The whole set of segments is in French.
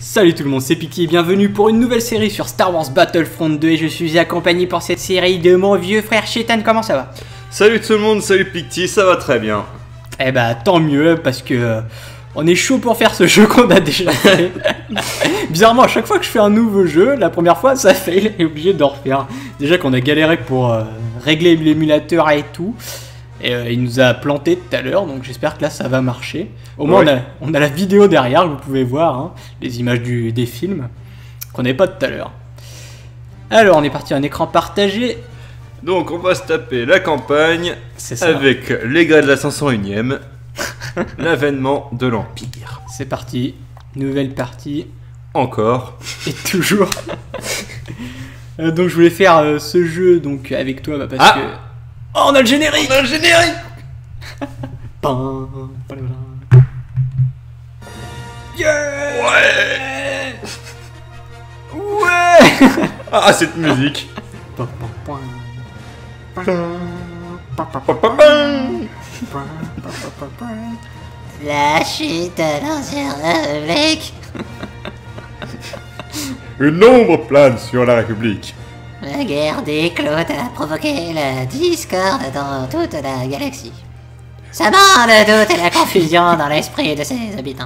Salut tout le monde, c'est Picty et bienvenue pour une nouvelle série sur Star Wars Battlefront 2 et je suis accompagné pour cette série de mon vieux frère Chetan. Comment ça va? Salut tout le monde, salut Picty, ça va très bien. Eh bah tant mieux parce que on est chaud pour faire ce jeu qu'on a déjà fait. Bizarrement à chaque fois que je fais un nouveau jeu, la première fois ça fail et obligé de refaire. Déjà qu'on a galéré pour régler l'émulateur et tout. Et il nous a planté tout à l'heure, donc j'espère que là ça va marcher. Au moins on a la vidéo derrière, vous pouvez voir, hein, les images des films qu'on n'avait pas tout à l'heure. Alors on est parti en écran partagé. Donc on va se taper la campagne Ça. avec les gars de la 501ème, l'avènement de l'Empire. C'est parti, nouvelle partie. Encore. Et toujours. Donc je voulais faire ce jeu donc avec toi parce que... Oh, on a le générique! On a le générique! Yeah! Ouais! Ouais! Ah, cette musique! La chute de l'Ancienne République. Une ombre plane sur la République. La guerre des Clotes a provoqué la discorde dans toute la galaxie. Ça mène le doute et la confusion dans l'esprit de ses habitants.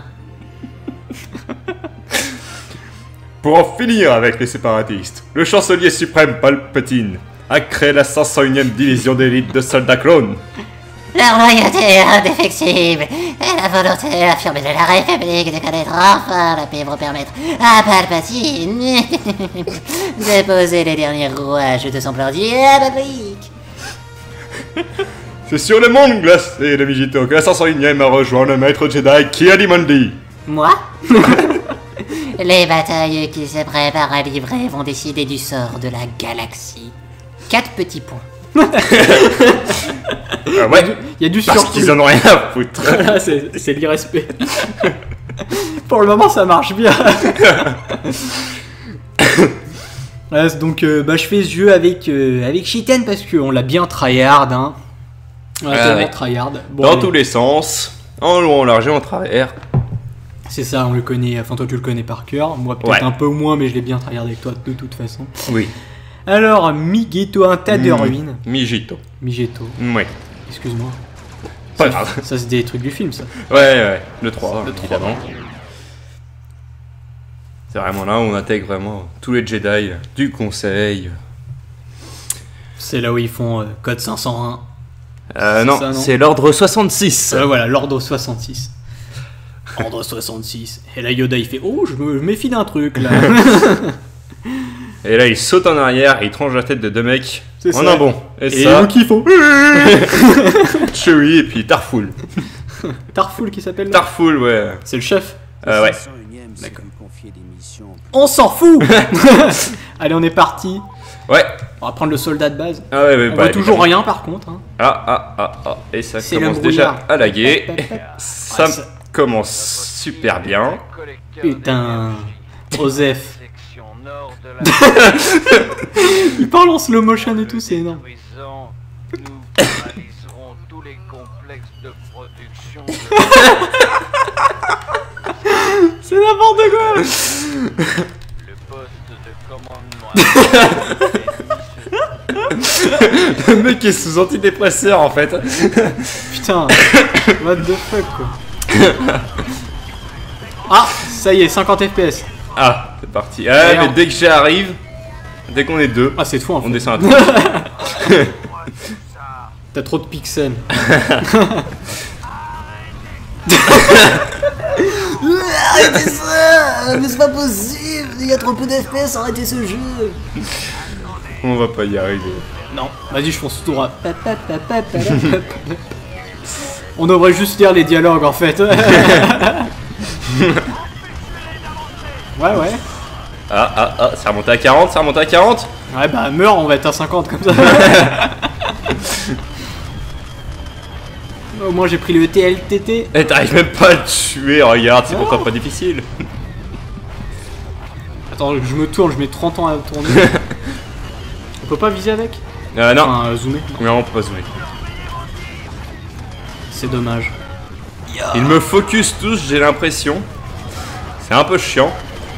Pour en finir avec les séparatistes, le chancelier suprême Palpatine a créé la 501ème division d'élite de soldats clones. La royauté indéfectible et la volonté affirmée de la République de connaître enfin la paix vont permettre à Palpatine de poser les derniers rouages de son plan diabolique. C'est sur le monde glacé de Mijito que la 501ème a rejoint le maître Jedi Ki-Adi-Mundi. Moi? Les batailles qui se préparent à livrer vont décider du sort de la galaxie. 4 petits points. Ouais, il y a du parce surplus. qu'ils en ont rien à foutre. Là, c'est l'irrespect. Pour le moment, ça marche bien. Donc, je fais ce jeu avec Chetan parce qu'on l'a bien tryhard. Hein. On l'a tellement tryhard. Bon, dans tous les sens, en long, en large et en travers. C'est ça, on le connaît. Enfin, toi, tu le connais par cœur. Moi, peut-être un peu moins, mais je l'ai bien tryhard avec toi de toute façon. Oui. Alors, Mijito, un tas de ruines. Mijito. Ouais. Excuse-moi. Pas grave. Ça, c'est des trucs du film, ça. Ouais. Le 3, Le 3. évidemment. C'est vraiment là où on intègre vraiment tous les Jedi du Conseil. C'est là où ils font code 501. Non, ça, non c'est l'ordre 66. Voilà, l'ordre 66. Ordre 66. Et là, Yoda, il fait « Oh, je me méfie d'un truc, là. » Et là, il saute en arrière et il tranche la tête de deux mecs en un bond. Et ça... eux qui font Chewie et puis Tarful. Tarful qui s'appelle là. Tarful, ouais. C'est le chef. Ouais. D'accord. On s'en fout. Allez, on est parti. Ouais. On va prendre le soldat de base. Ah ouais, On voit toujours rien par contre. Hein. Ah. Et ça C'est commence le déjà brouillard. à laguer. Ça Ouais, ça- commence super bien. Putain. Joseph. Il parle en slow motion et tout, c'est énorme. Nous analyserons tous les complexes de production C'est n'importe quoi. le poste de commandement. Le mec est sous antidépresseur en fait. Putain. What the fuck quoi. Ah, ça y est, 50 FPS. Ah, c'est parti. Ah, mais dès que j'arrive, dès qu'on est deux, Ah, c'est fou en fait. on descend à trois. T'as trop de pixels. Arrêtez ça! Mais c'est pas possible! Il y a trop peu d'FPS, arrêtez ce jeu! On va pas y arriver. Non, vas-y, je fonce tout droit. On devrait juste lire les dialogues en fait. Ouais. Ah, ça remonte à 40, Ouais, bah meurs, on va être à 50 comme ça. Au moins j'ai pris le TLTT. Et t'arrives même pas à le tuer, regarde, c'est pourtant pas difficile. Attends, je me tourne, je mets 30 ans à tourner. On peut pas viser avec? Non. Enfin, zoomer. Non, on peut pas zoomer. C'est dommage. Ils me focus tous, j'ai l'impression. C'est un peu chiant.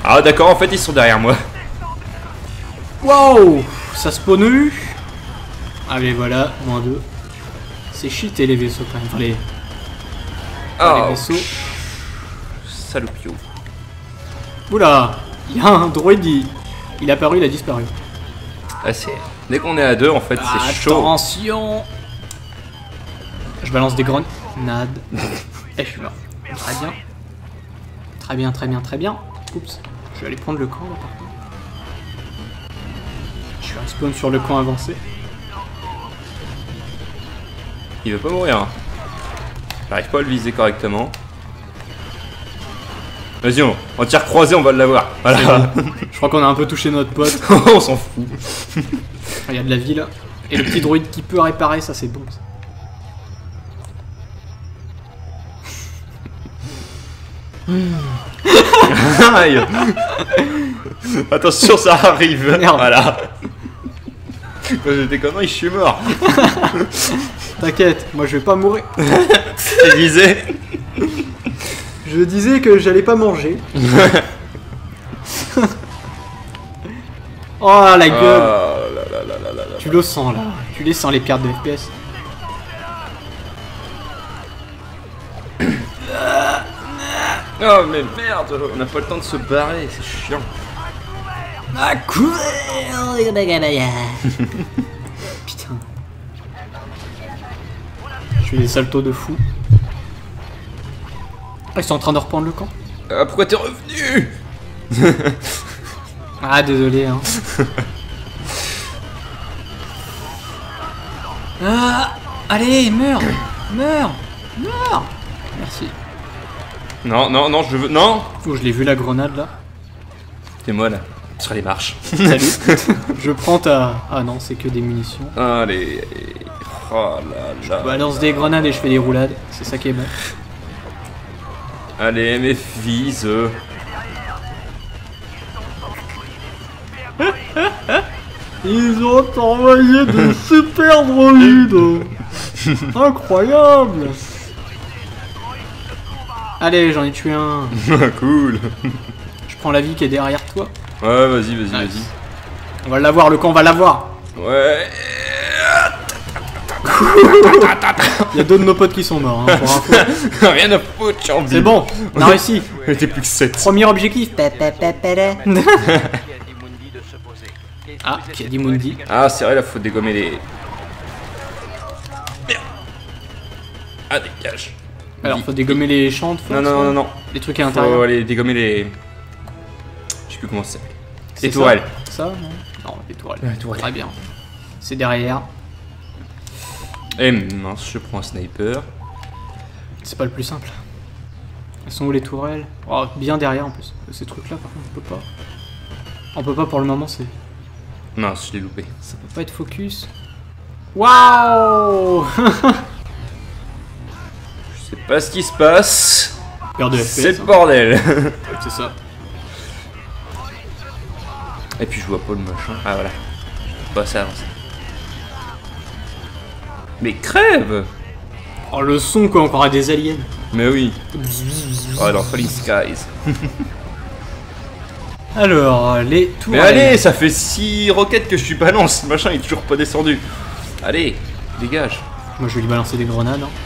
Ah d'accord, en fait ils sont derrière moi. Waouh, ça spawn eu. Allez, voilà, -2. C'est cheaté les vaisseaux quand même. Enfin, les Ah, vaisseaux. Salopio. Oula, il y a un droïde, il est apparu, il a disparu. Ah, dès qu'on est à 2, en fait, c'est chaud. Attention. Je balance des grenades. Et je suis mort. Très bien. Très bien, très bien, très bien. Oups. Je vais aller prendre le camp là par contre. Je suis un spawn sur le camp avancé. Il veut pas mourir. Hein. J'arrive pas à le viser correctement. Vas-y, on tire croisé, on va l'avoir. Voilà. Je crois qu'on a un peu touché notre pote. On s'en fout. Il y a de la vie là. Et le petit droïde qui peut réparer, ça c'est bon. Ça. Aïe. Attention, ça arrive. Merde. Voilà. J'étais content, je suis mort. T'inquiète, moi je vais pas mourir. J'ai visé. Je disais que j'allais pas manger. Oh la gueule. Oh là là là là là là. Tu le sens là. Tu les sens les pertes de FPS. Oh mais merde, on n'a pas le temps de se barrer, c'est chiant. Ah cool. Putain. Je fais des saltos de fou. Ah, ils sont en train de reprendre le camp. Ah, pourquoi t'es revenu? Ah désolé hein. Ah, allez, meurs. Meurs. Meurs. Merci. Non, non, non, je veux... Non. Oh, je l'ai vu la grenade là. C'est moi là, sur les marches. Salut. Je prends ta... Ah non, c'est que des munitions. Allez. Oh là là. Je balance des grenades et je fais des roulades. C'est ça qui est bon. Allez, mes fils. Ils ont envoyé des super droïdes. Incroyable. Allez, j'en ai tué un. Cool. Je prends la vie qui est derrière toi. Ouais, vas-y, vas-y, Nice. vas-y. On va l'avoir, le camp, on va l'avoir. Ouais. Il y a deux de nos potes qui sont morts, hein, pour info. Rien à foutre, j'ai envie. C'est bon, on a réussi. Il était plus que 7. Premier objectif. Qui a dit Mundi de se poser? Ah, qui a dit Mundi. Ah, c'est vrai, là, faut dégommer les... Merde. Ah, dégage. Alors, faut dégommer les champs de Non, force, non, ouais. non, non. Les trucs à Faut l'intérieur. aller dégommer les... Je sais plus comment c'est. C'est Les tourelles. Ça, non? Non, les tourelles. Les tourelles. Très bien. C'est derrière. Eh mince, je prends un sniper. C'est pas le plus simple. Elles sont où les tourelles? Oh, bien derrière en plus. Ces trucs là par contre on peut pas. On peut pas pour le moment, c'est... Mince, je l'ai loupé. Ça peut pas être focus. Waouh. Je sais pas ce qui se passe. Perte de C'est FPS. le bordel. C'est ça. Et puis je vois pas le machin. Ah voilà. Je peux pas ça avancer. Mais crève. Oh le son quoi, encore à des aliens. Mais oui. Oh dans Falling Skies. Alors, les Mais tourelles. allez, ça fait 6 roquettes que je suis balance. Le machin il est toujours pas descendu. Allez, dégage. Moi je vais lui balancer des grenades. Hein.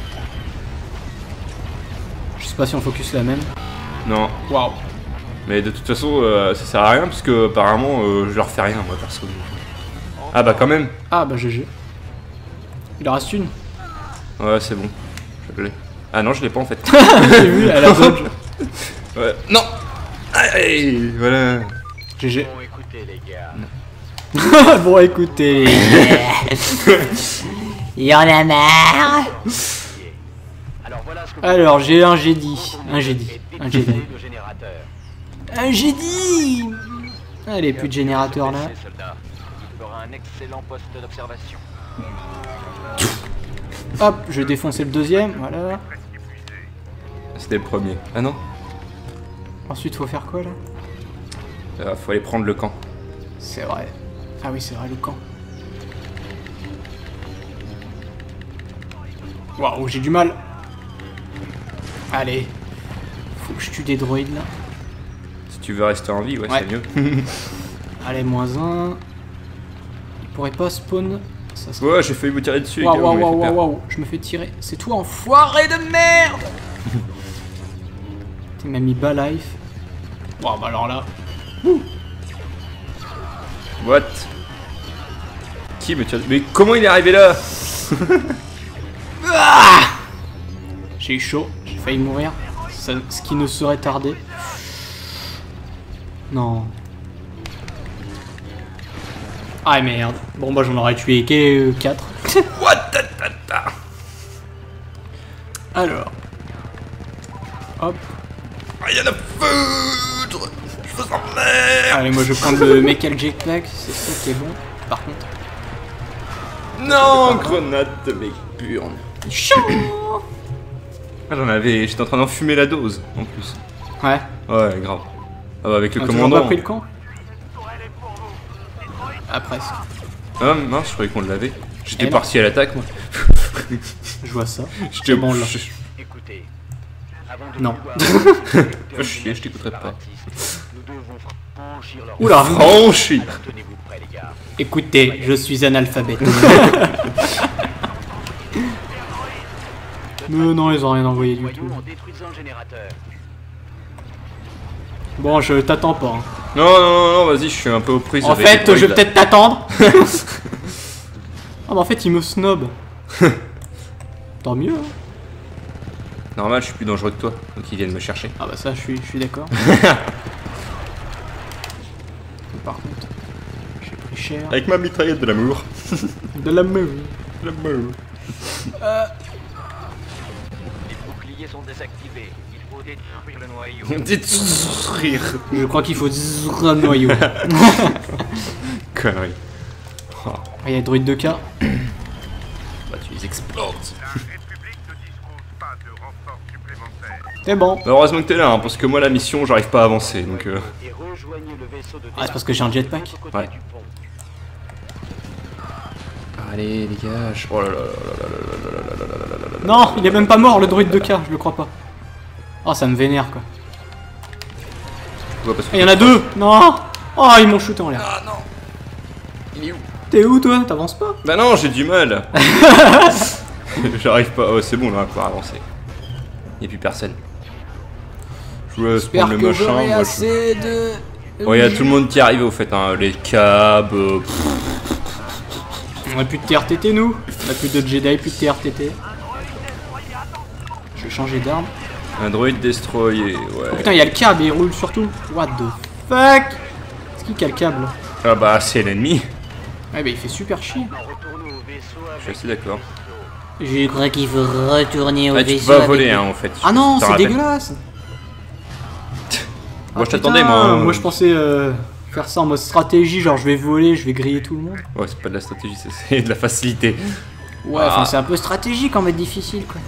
Je sais pas si on focus la même. Non. Waouh. Mais de toute façon, ça sert à rien parce que apparemment je leur fais rien moi perso. Ah bah quand même. Ah bah GG. Il en reste une. Ouais, c'est bon. Je l'ai. Ah non, je l'ai pas en fait. J'ai vu, elle a dodge. Ouais. Non. Allez, voilà. GG. Bon, écoutez, les gars. Bon écoutez. Il y en a marre. Alors voilà ce que Alors j'ai un Jedi. Un Jedi. Un Jedi. le générateur. Un Jedi. Allez, plus de générateur là. Ces soldats, il fera un excellent poste d'observation. Hop, je vais défoncer le deuxième, voilà. C'était le premier. Ah non. Ensuite, faut faire quoi là? Faut aller prendre le camp. C'est vrai. Ah oui, c'est vrai, le camp. Waouh, j'ai du mal. Allez. Faut que je tue des droïdes là. Si tu veux rester en vie, ouais. Ouais. C'est mieux. Allez, -1. Il pourrait pas spawn. Ça serait... Ouais, j'ai failli vous tirer dessus. Waouh, les gars, vous m'avez waouh, fait waouh, peur. waouh, je me fais tirer. C'est toi, enfoiré de merde. Tu m'as mis bas life. Bon, bah alors là. What? Qui me tire? Mais comment il est arrivé là? J'ai eu chaud, j'ai failli mourir. Ça, ce qui ne serait tardé. Non. Ah merde. Bon bah j'en aurais tué que 4. What the ta. Alors. Hop. Rien à foutre. Je vous emmerde. Allez, moi je prends le Metal Jetpack, c'est ça qui est bon. Par contre. Non, grenade de mes burnes. Chaud. Ah, j'étais en train d'enfumer la dose en plus. Ouais. Ouais, grave. Ah bah avec le On a toujours commandant. pas pris le camp. Ah presque. Ah mince, je croyais qu'on l'avait. J'étais Eh parti à l'attaque moi. Je vois ça. J'étais bon, là. Écoutez, avant de Non. Fais chier, je t'écouterai pas. nous devons franchir leur... Oula. Franchi. Tenez-vous prêts, les gars. Écoutez, je suis analphabète. Mais non, ils ont rien envoyé du tout. Voyons en détruisant le générateur. Bon, je t'attends pas. Hein. Non, vas-y, je suis un peu aux prises En avec fait, les droïdes, je vais là. peut-être t'attendre. Ah bah en fait, il me snob. Tant mieux. Hein. Normal, je suis plus dangereux que toi, donc ils viennent me chercher. Ah bah ça, je suis d'accord. Par contre, j'ai pris cher. Avec ma mitraillette de l'amour. De la meuf. L'amour. Les boucliers sont désactivés. Il faut détruire le noyau. Dites rire. Je crois qu'il faut un noyau. Connerie. Oh, Ah, il y a droïde de cas. bah tu les exploses. C'est bon. Heureusement que t'es là, hein, parce que moi la mission, j'arrive pas à avancer, donc Et rejoignez le vaisseau de Ah, c'est parce que j'ai un jetpack. l'autre côté Ouais. du pont. Allez les gars, oh là là là là là là là là là. Non, il est même pas mort, le droïde de cas, je le crois pas. Oh, ça me vénère quoi. Ouais, parce que Il y en a deux. Non. Oh, ils m'ont shooté en l'air. Ah non. Il est où? T'es où toi? T'avances pas? Bah non, j'ai du mal. J'arrive pas. Oh, c'est bon, là, on va pouvoir avancer. Y'a plus personne. Je veux J'espère prendre le que machin. j'aurai Moi, assez de... Oh, y'a tout le monde qui arrive au fait, hein. Les cabs. On a plus de TRTT nous. On a plus de Jedi, plus de TRTT. Je vais changer d'arme. Un droïde destroyer, Oh ouais. putain, il y a le câble et il roule surtout. What the fuck? C'est qui a le câble? Ah bah, c'est l'ennemi. Ouais, bah il fait super chier. Retournez au vaisseau Je suis assez d'accord. Je crois qu'il faut retourner au Ah, tu vaisseau. peux pas avec voler, les- hein, en fait. Ah non, T'en c'est rappelles. dégueulasse. Moi, je Ah, t'attendais, putain, moi. Moi je pensais faire ça en mode stratégie, genre je vais voler, je vais griller tout le monde. Ouais, c'est pas de la stratégie, c'est de la facilité. Ouais, enfin c'est un peu stratégique en mode difficile quoi.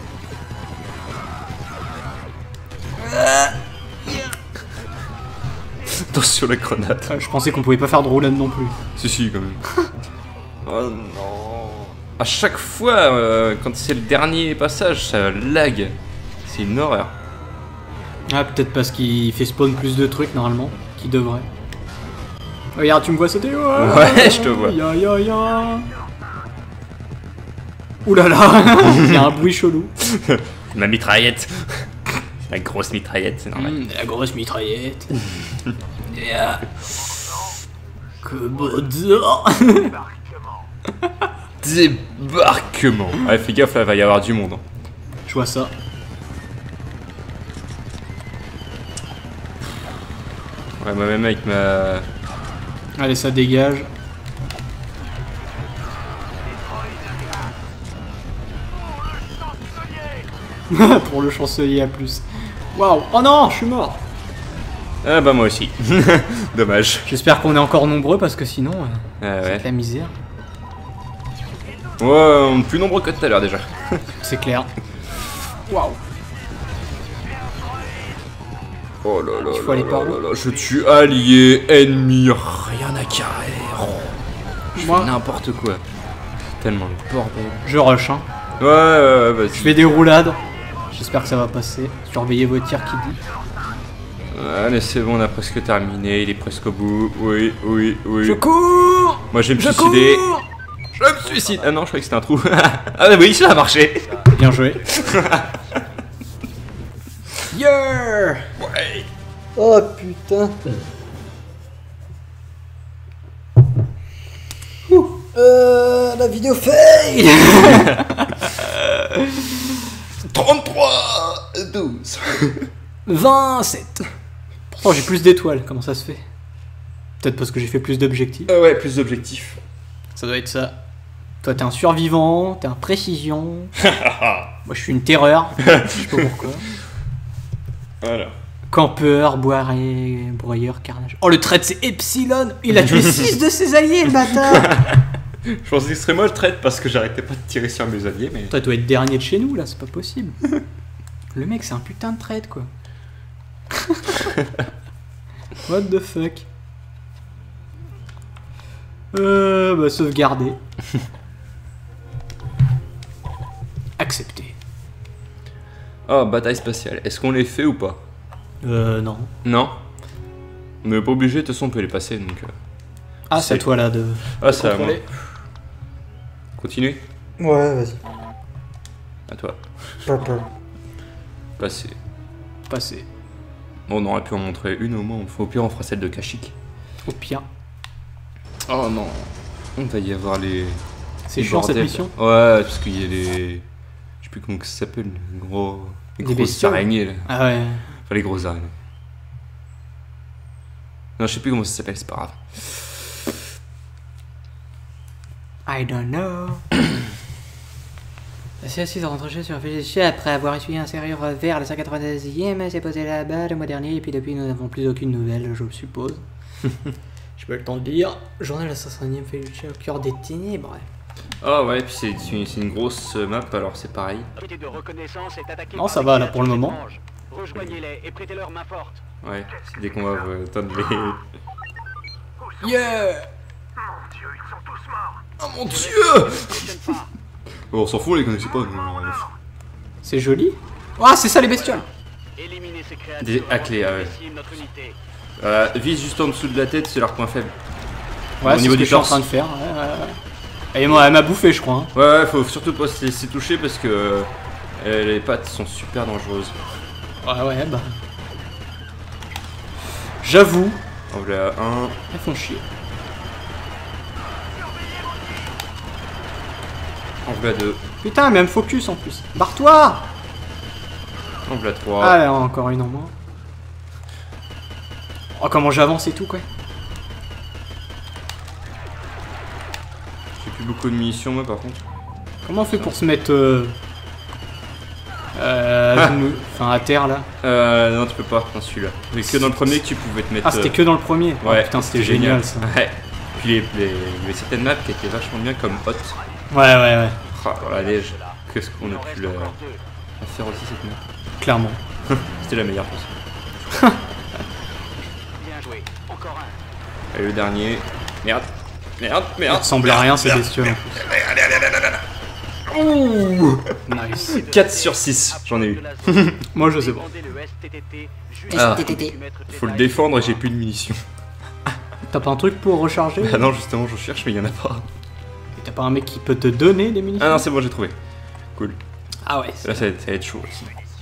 Attention la grenade. Je pensais qu'on pouvait pas faire de roulade non plus. Si, quand même. Oh non. À chaque fois, quand c'est le dernier passage, ça lag. C'est une horreur. Ah, peut-être parce qu'il fait spawn plus de trucs normalement, qu'il devrait. Regarde, tu me vois sauter? Ouais, je te vois. Ya ya ya. Ouh là là, il y a un bruit chelou. Ma mitraillette. La grosse mitraillette, c'est normal. La grosse mitraillette. Yeah. Commodore. Débarquement. Ouais, fais gaffe, là, va y avoir du monde. Je vois ça. Ouais, moi-même avec ma... Allez, ça dégage. Pour le chancelier à plus. Waouh. Oh non, je suis mort. Ah bah moi aussi. Dommage. J'espère qu'on est encore nombreux parce que sinon, Ah c'est ouais. de la misère. Ouais, on est plus nombreux que tout à l'heure déjà. C'est clair. Waouh. Oh là là Il faut aller là par là où là, je tue alliés, ennemis, rien à carrer. Oh, je Moi- fais n'importe quoi. Tellement le bordel. Je rush, hein. Ouais, vas-y. Je fais des roulades. J'espère que ça va passer. Surveillez vos tirs qui dit. Allez, c'est bon, on a presque terminé. Il est presque au bout. Oui, oui, oui. Je cours. Moi, je vais me Je suicider. cours. Je me suicide. Ah non, je croyais que c'était un trou. Ah oui, ça a marché. Bien joué. Yeah. Ouais. Oh putain. La vidéo fail. 33 12. 27. Pourtant j'ai plus d'étoiles, comment ça se fait? Peut-être parce que j'ai fait plus d'objectifs. Ouais, plus d'objectifs. Ça doit être ça. Toi t'es un survivant, t'es un précision. Moi je suis une terreur. Je sais pas pourquoi. Voilà. Campeur, broyeur, carnage. Oh le trait c'est Epsilon. Il a tué 6 de ses alliés le bâtard. Je pensais que ce serait moi le trade parce que j'arrêtais pas de tirer sur mes alliés, mais. Toi tu dois être dernier de chez nous là, c'est pas possible. Le mec c'est un putain de trade quoi. What the fuck. Bah sauvegarder. Accepter. Oh, bataille spatiale. Est-ce qu'on les fait ou pas? Non. Non. On n'est pas obligé, de toute façon on peut les passer donc. Ah c'est à toi là de. Ah, c'est à moi. contrôler. Continue. Ouais vas-y. À toi. Papa. Passer. Passer. Bon, on aurait pu en montrer une au moins. Au pire, on fera celle de Kashyyyk. Au pire. Oh non. On va y avoir les. C'est les chiant cette bordels. mission. Ouais, parce qu'il y a les. Je sais plus comment ça s'appelle. Les gros. Les Des grosses bestioles. araignées là. Ah ouais. Enfin, les grosses araignées. Non, je sais plus comment ça s'appelle, c'est pas grave. I don't know. La CSI est rentrée sur un fichier après avoir essuyé un serrure vers le 192e, s'est posé là-bas le mois dernier et puis depuis nous n'avons plus aucune nouvelle, je suppose. J'ai pas eu le temps de lire. Journal de la 500e Féluchet au cœur des ténèbres. Ah ouais, puis c'est une grosse map, alors c'est pareil. L'unité de reconnaissance est attaquée Non, par ça des va, là, pour le créatures moment. étranges. Rejoignez-les et prêtez-leur main forte. Ouais, c'est dès qu'on va atteindre les. Yeah. Oh mon dieu! Fonctionne pas. Bon, on s'en fout, on les connaissait pas. C'est joli. Ah, c'est ça les bestioles. Éliminez ces créatures. Des hacklés, avant ah ouais. qu'ils déciment notre unité. Vise juste en dessous de la tête, c'est leur point faible. Ouais, Au c'est niveau ce que du je suis en torse. train de faire. Ouais. Et moi, elle m'a bouffé, je crois. Hein. Ouais, faut surtout pas se laisser toucher parce que les pattes sont super dangereuses. Ouais, bah. J'avoue, En voilà un. elles font chier. En voilà deux. Putain, mais elle me focus en plus. Barre-toi. En voilà trois. Ah, là, encore une en moins. Oh, comment j'avance et tout, quoi. J'ai plus beaucoup de munitions, moi, par contre. Comment on fait pour se mettre enfin à terre là? Non, tu peux pas dans celui-là. C'est que dans le premier que tu pouvais te mettre. Ah, c'était que dans le premier. Ouais, Oh, putain, c'était génial ça. Ouais. Puis il y avait certaines maps qui étaient vachement bien comme Hot. Ouais. Ah, la neige. Qu'est-ce qu'on a pu la faire aussi cette map? Clairement. C'était la meilleure chose. Bien joué. Encore un. Allez, le dernier. Merde. Ça ressemble à rien ces bestioles. Ouh, nice. 4 sur 6, j'en ai eu. Moi je sais pas. Demandez le STTT juste Ah. avant de mettre les Faut le balles. défendre et j'ai plus de munitions. T'as pas un truc pour recharger? Ah non, justement, je cherche, mais il y en a pas. Et t'as pas un mec qui peut te donner des munitions? Ah non, c'est bon, j'ai trouvé. Cool. Ah ouais. Là, ça va être chaud aussi.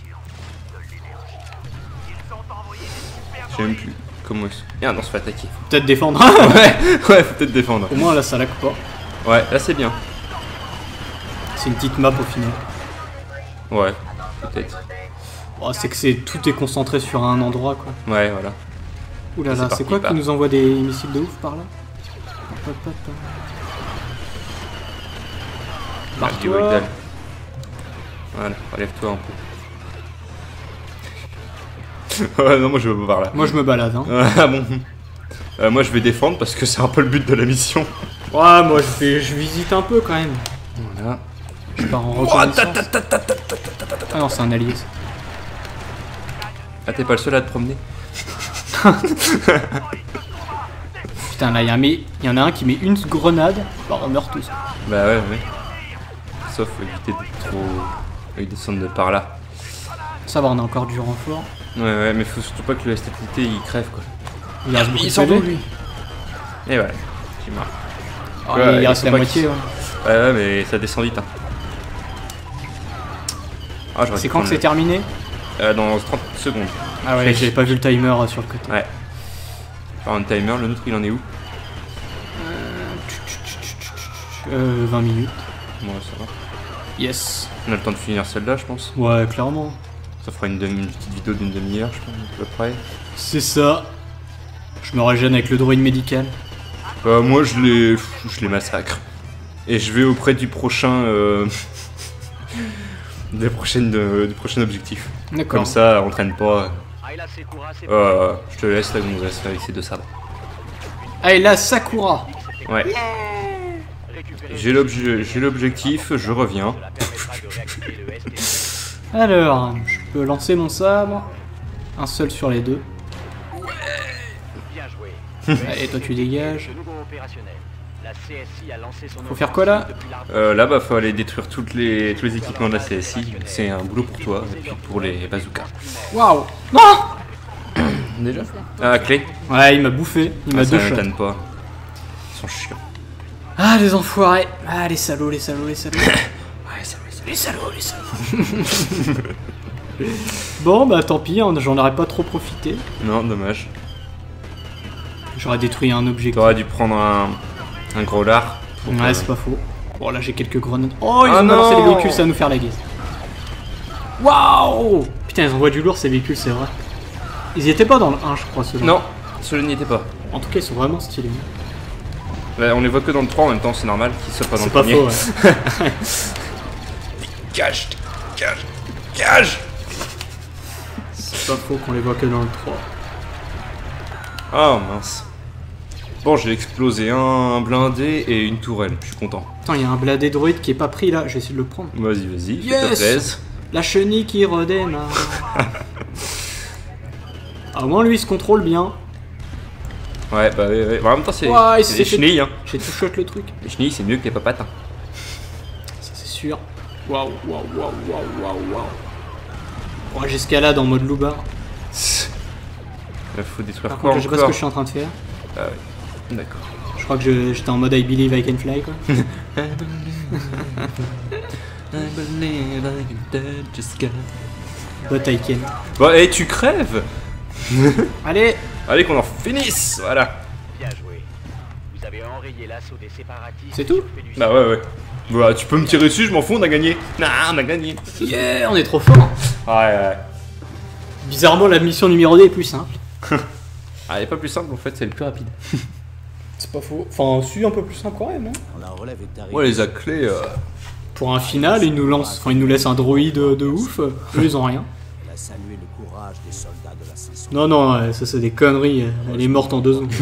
Je sais même plus comment ils sont. Merde, on se fait attaquer. Peut-être défendre. Ouais, faut peut-être défendre. Au moins là ça lag pas. Ouais, là c'est bien. C'est une petite map au final. Ouais, peut-être. Oh, c'est que tout est concentré sur un endroit quoi. Ouais, voilà. Ouh là C'est là, parti, c'est quoi part. qui nous envoie des missiles de ouf par là? Hop, hop, hop. Marque du Barre-toi. Wigdal. Voilà, relève-toi un peu. Ouais, non, moi je vais par là. Moi je me balade hein. Ah bon. Moi je vais défendre parce que c'est un peu le but de la mission. Ouais, moi je visite un peu quand même. Voilà. Je pars en reconnaissance. Ah non, c'est un allié. ça. Ah, t'es pas le seul à te promener. Putain, là il y en a un qui met une grenade. Bah on meurt tous. Bah ouais. Sauf éviter de trop. Descendre de par là. Ça va, on a encore du renfort. Ouais, mais faut surtout pas que le STT il crève quoi. Il reste beaucoup de sort d'où PV. lui? Et voilà, j'ai marre. Ah, Ouais, il il reste faut la pas moitié. qu'il- Ouais. Ouais, mais ça descend vite. Hein. Ah, j'aurais C'est dû quand que prendre c'est terminé? dans 30 secondes. Ah ouais, j'avais pas vu le timer sur le côté. Ouais. Par un timer, le nôtre il en est où? 20 minutes. Ouais, ça va. Yes. On a le temps de finir celle-là, je pense. Ouais, clairement. Ça fera une petite vidéo d'une demi-heure, je pense, à peu près. C'est ça. Je me régène avec le droïde médical. Moi, je les massacre. Et je vais auprès du prochain... du prochain objectif. D'accord. Comme ça, on traîne pas. Ayla Secura, c'est Je te laisse la gonzesse avec ces deux sabres. Allez, là, Sakura. Ouais. récupérer J'ai l'objectif, je reviens. ne la permet pas de réactiver le ST. Alors, je peux lancer mon sabre. Un seul sur les deux. Bien joué. Allez, toi tu dégages. De nouveau opérationnel. La CSI a lancé son Faut faire quoi, là? offensive depuis l'arbre. Là, faut aller détruire tous les équipements de la CSI. C'est un boulot pour toi, et puis pour les bazookas. Waouh. Non. Déjà Ah, clé. Ouais, il m'a bouffé. Il m'a Ça deux shots. m'étonne pas. Ils sont chiants. Ah, les enfoirés. Ah, les salauds, les salauds, les salauds. Ouais, ça va, Les salauds, les salauds. Bon, bah tant pis, hein, j'en aurais pas trop profité. Non, dommage. J'aurais détruit un objectif. T'aurais dû prendre un gros lard. pour Ouais, que- c'est pas faux. Bon, là j'ai quelques grenades. Oh, ils Ah ont balancé non. les véhicules, ça va nous faire la guise. Waouh. Putain, ils envoient du lourd ces véhicules, c'est vrai. Ils y étaient pas dans le 1, je crois, ceux-là. Non, celui-là n'y était pas. En tout cas, ils sont vraiment stylés. Bah, on les voit que dans le 3 en même temps, c'est normal qu'ils soient pas dans le C'est pas premier. faux, ouais. Cache, cache, cache. C'est pas faux qu'on les voit que dans le 3. Oh mince. Bon, j'ai explosé un blindé et une tourelle, je suis content. Attends, il y a un bladé droïde qui est pas pris là, je vais essayer de le prendre. Vas-y, fais-toi Yes. plaisir. La chenille qui redémarre. Ah, au moins lui il se contrôle bien. Ouais, bah ouais. En même temps, c'est Ouais, il c'est s'est des fait- chenilles, hein. J'ai tout shot le truc. Les chenilles, c'est mieux que les papates. Hein. Ça c'est sûr. Waouh, waouh, waouh, waouh, waouh, waouh. Bon, j'escalade en mode loupard. Il faut détruire Par quoi contre, je sais pas ce encore que je suis en train de faire. Ah ouais, d'accord. Je crois que j'étais en mode I believe I can fly quoi. But I can. Bon, et tu crèves. Allez. Allez, qu'on en finisse. Voilà. Bien joué. Vous avez enrayé l'assaut des séparatistes. C'est tout? sur Pélusium. Bah ouais. Bah, tu peux me tirer dessus, je m'en fous, on a gagné. Non, on a gagné. Yeah, on est trop fort. Ouais. Bizarrement, la mission numéro 2 est plus simple. Ah, elle est pas plus simple en fait, c'est le plus rapide. C'est pas faux. Enfin, si, un peu plus simple quand même. Hein. La relève est arrivée. Ouais, les clés. Pour un final, ils nous lancent, enfin, ils nous laissent un droïde de ouf. Eux, ils ont rien. Elle a salué le courage des soldats de la 500. Non, non, ça c'est des conneries. Elle est morte en 2 ans.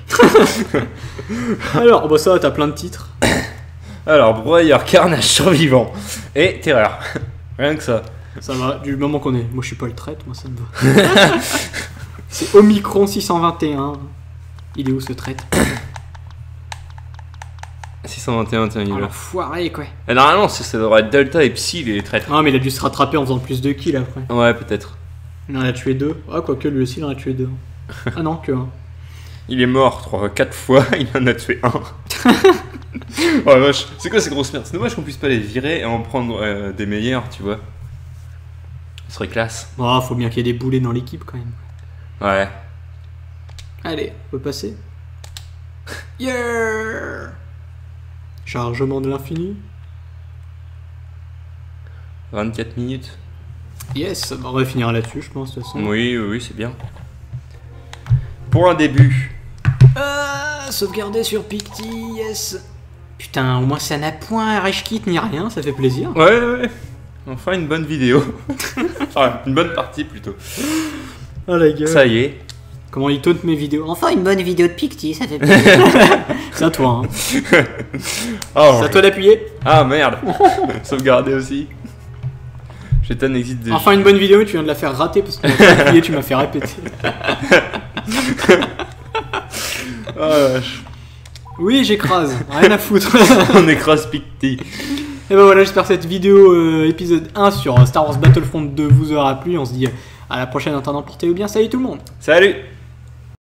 Alors, bah ça, t'as plein de titres. Alors, broyeur, carnage, survivant et terreur. Rien que ça. Ça va, du moment qu'on est. Moi, je suis pas le traite, moi, ça me va. C'est Omicron 621. Il est où ce traite? 621, tiens, il Oh, est là. l'enfoiré, quoi. Et normalement, ça devrait être Delta et Psy, les traîtres. Ah, mais il a dû se rattraper en faisant plus de kills après. Ouais, peut-être. Il en a tué 2. Ah, quoique lui aussi, il en a tué 2. Ah non, que 1. Il est mort 4 fois, il en a tué un. Oh vache, c'est quoi ces grosses merdes? C'est dommage qu'on puisse pas les virer et en prendre des meilleurs, tu vois. Ce serait classe. Ah, faut bien qu'il y ait des boulets dans l'équipe quand même. Ouais. Allez, on peut passer. Yeah! Chargement de l'infini. 24 minutes. Yes, bah, on va finir là-dessus, je pense, de toute façon. Oui, c'est bien. Pour un début. Sauvegarder sur Picti, yes. Putain, au moins ça n'a point rage kit ni rien, ça fait plaisir. Ouais. Enfin une bonne vidéo. Enfin, une bonne partie plutôt. Oh la gueule. Ça y est. Comment il taunte mes vidéos? Enfin, une bonne vidéo de Picti, ça fait plaisir. C'est à toi, hein. Oh. C'est à toi d'appuyer. Ah merde. Sauvegarder aussi. Shetan existe déjà. Enfin, une bonne vidéo, mais tu viens de la faire rater parce que tu m'as appuyé, tu m'as fait répéter. Oh la vache. Oui, j'écrase, rien à foutre. On écrase Picti. Et ben voilà, j'espère que cette vidéo épisode 1 sur Star Wars Battlefront 2 vous aura plu. On se dit À la prochaine, en attendant, portez-vous bien. Salut tout le monde. Salut!